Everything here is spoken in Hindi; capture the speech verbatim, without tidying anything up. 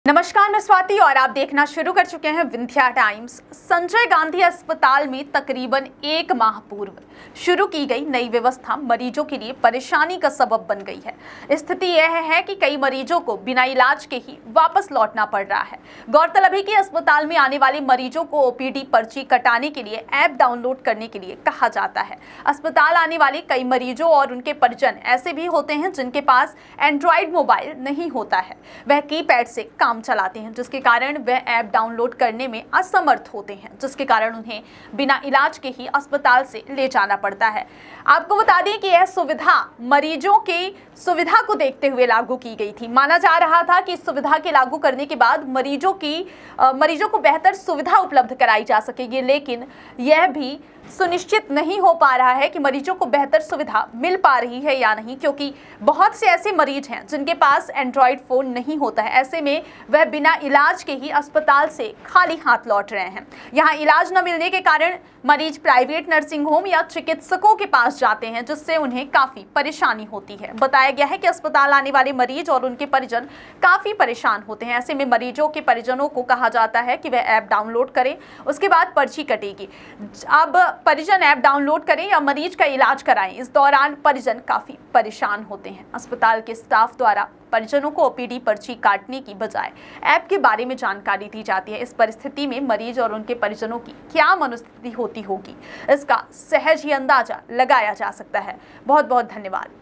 नमस्कार, मैं स्वाति और आप देखना शुरू कर चुके हैं विंध्या टाइम्स। संजय गांधी अस्पताल में तकरीबन एक माह पूर्व शुरू की गई नई व्यवस्था मरीजों के लिए परेशानी का सबब बन गई है। स्थिति यह है कि कई मरीजों को बिना इलाज के ही वापस लौटना पड़ रहा है। गौरतलब है कि अस्पताल में आने वाले मरीजों को ओपीडी पर्ची कटाने के लिए ऐप डाउनलोड करने के लिए कहा जाता है। अस्पताल आने वाले कई मरीजों और उनके परिजन ऐसे भी होते हैं जिनके पास एंड्रॉइड मोबाइल नहीं होता है, वह कीपैड से काम चलाते हैं, जिसके कारण वह ऐप डाउनलोड करने में असमर्थ होते हैं, जिसके कारण उन्हें बिना इलाज के ही अस्पताल से ले जाना पड़ता है। आपको बता दें कि यह सुविधा मरीजों की सुविधा को देखते हुए लागू की गई थी। माना जा रहा था कि इस सुविधा के लागू करने के बाद मरीजों की आ, मरीजों को बेहतर सुविधा उपलब्ध कराई जा सकेगी, लेकिन यह भी सुनिश्चित नहीं हो पा रहा है कि मरीजों को बेहतर सुविधा मिल पा रही है या नहीं, क्योंकि बहुत से ऐसे मरीज हैं जिनके पास एंड्रॉइड फोन नहीं होता है। ऐसे में वह बिना इलाज के ही अस्पताल से खाली हाथ लौट रहे हैं। यहाँ इलाज न मिलने के कारण मरीज प्राइवेट नर्सिंग होम या चिकित्सकों के पास जाते हैं, जिससे उन्हें काफी परेशानी होती है। बताया गया है कि अस्पताल आने वाले मरीज और उनके परिजन काफी परेशान होते हैं। ऐसे में मरीजों के परिजनों को कहा जाता है कि वह ऐप डाउनलोड करें, उसके बाद पर्ची कटेगी। अब परिजन ऐप डाउनलोड करें या मरीज का इलाज कराएं, इस दौरान परिजन काफी परेशान होते हैं। अस्पताल के स्टाफ द्वारा परिजनों को ओपीडी पर्ची काटने की बजाय ऐप के बारे में जानकारी दी जाती है। इस परिस्थिति में मरीज और उनके परिजनों की क्या मनोस्थिति होती होगी, इसका सहज ही अंदाजा लगाया जा सकता है। बहुत बहुत धन्यवाद।